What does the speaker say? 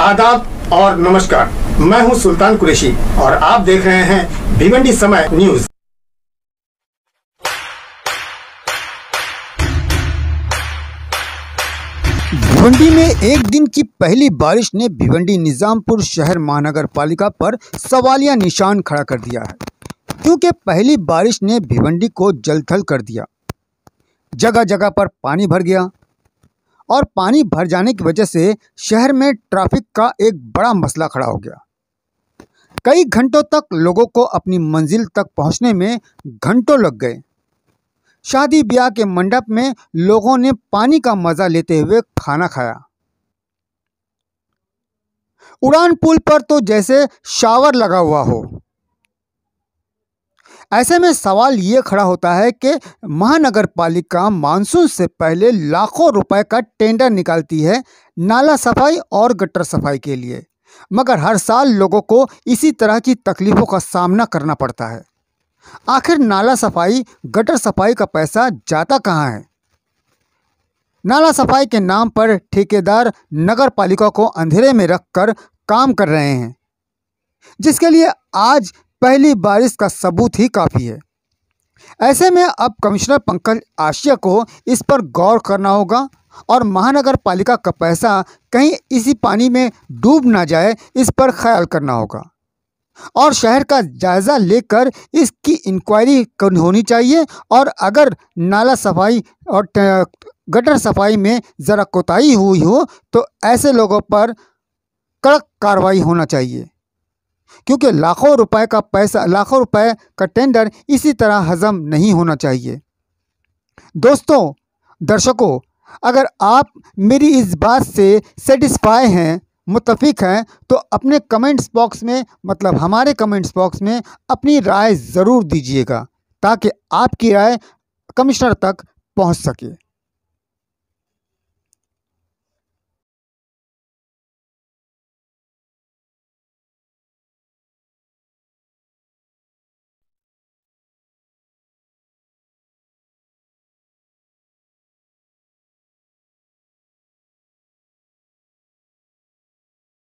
आदाब और नमस्कार। मैं हूं सुल्तान कुरैशी और आप देख रहे हैं भिवंडी समय न्यूज। भिवंडी में एक दिन की पहली बारिश ने भिवंडी निजामपुर शहर महानगर पालिका पर सवालिया निशान खड़ा कर दिया है, क्योंकि पहली बारिश ने भिवंडी को जलथल कर दिया। जगह जगह पर पानी भर गया और पानी भर जाने की वजह से शहर में ट्रैफिक का एक बड़ा मसला खड़ा हो गया। कई घंटों तक लोगों को अपनी मंजिल तक पहुंचने में घंटों लग गए। शादी ब्याह के मंडप में लोगों ने पानी का मजा लेते हुए खाना खाया। उड़ान पुल पर तो जैसे शावर लगा हुआ हो। ऐसे में सवाल ये खड़ा होता है कि महानगर पालिका मानसून से पहले लाखों रुपए का टेंडर निकालती है नाला सफाई और गटर सफाई के लिए, मगर हर साल लोगों को इसी तरह की तकलीफों का सामना करना पड़ता है। आखिर नाला सफाई गटर सफाई का पैसा जाता कहाँ है? नाला सफाई के नाम पर ठेकेदार नगर पालिका को अंधेरे में रखकर काम कर रहे हैं, जिसके लिए आज पहली बारिश का सबूत ही काफ़ी है। ऐसे में अब कमिश्नर पंकज आशिया को इस पर गौर करना होगा और महानगर पालिका का पैसा कहीं इसी पानी में डूब ना जाए, इस पर ख्याल करना होगा और शहर का जायज़ा लेकर इसकी इंक्वायरी होनी चाहिए। और अगर नाला सफाई और गटर सफाई में ज़रा कोताही हुई हो तो ऐसे लोगों पर कड़क कार्रवाई होना चाहिए, क्योंकि लाखों रुपए का पैसा, लाखों रुपए का टेंडर इसी तरह हजम नहीं होना चाहिए। दोस्तों, दर्शकों, अगर आप मेरी इस बात से सेटिस्फाई हैं, मुत्तफिक हैं, तो अपने कमेंट्स बॉक्स में, मतलब हमारे कमेंट्स बॉक्स में अपनी राय ज़रूर दीजिएगा, ताकि आपकी राय कमिश्नर तक पहुंच सके।